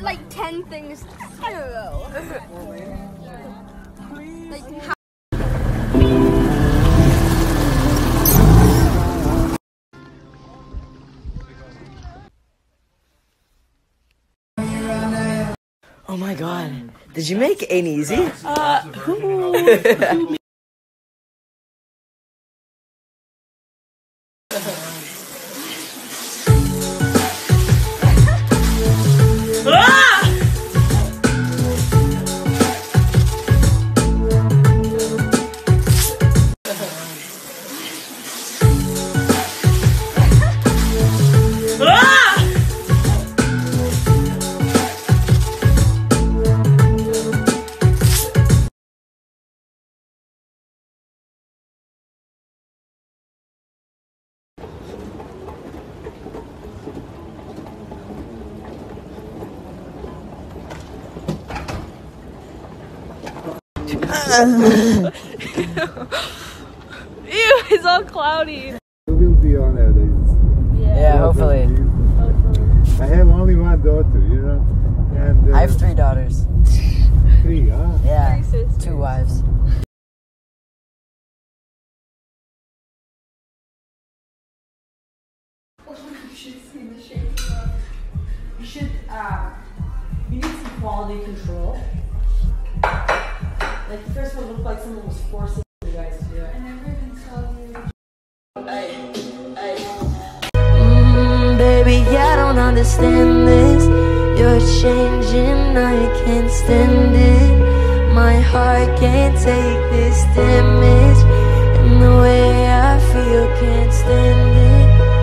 like 10 things. I don't know. Like how. Oh my god. Did you make Ain't Easy? Who? Ew, it's all cloudy. We'll be on there. Yeah, hopefully. I have only one daughter, you know. And I have 3 daughters. 3, huh? Yeah, 3 sisters. 2 wives. You should see the shape. You should, you need some quality control. Like the first one looked like someone was forcing you guys to do it. I never even saw you. Baby, I don't understand this. You're changing, I can't stand it. My heart can't take this damage, and the way I feel can't stand it.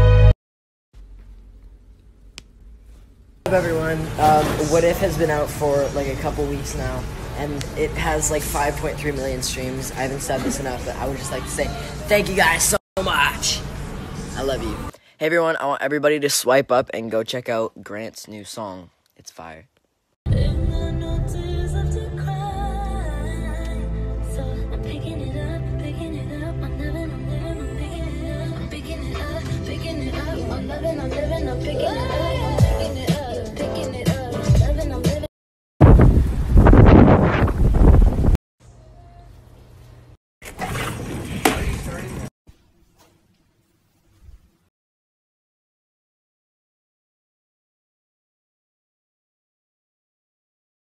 What's up, everyone? What If has been out for like a couple weeks now, and it has like 5.3 million streams. I haven't said this enough, but I would just like to say thank you guys so much. I love you. Hey everyone, I want everybody to swipe up and go check out Grant's new song. It's fire. In the notice of decline, so I'm picking it up.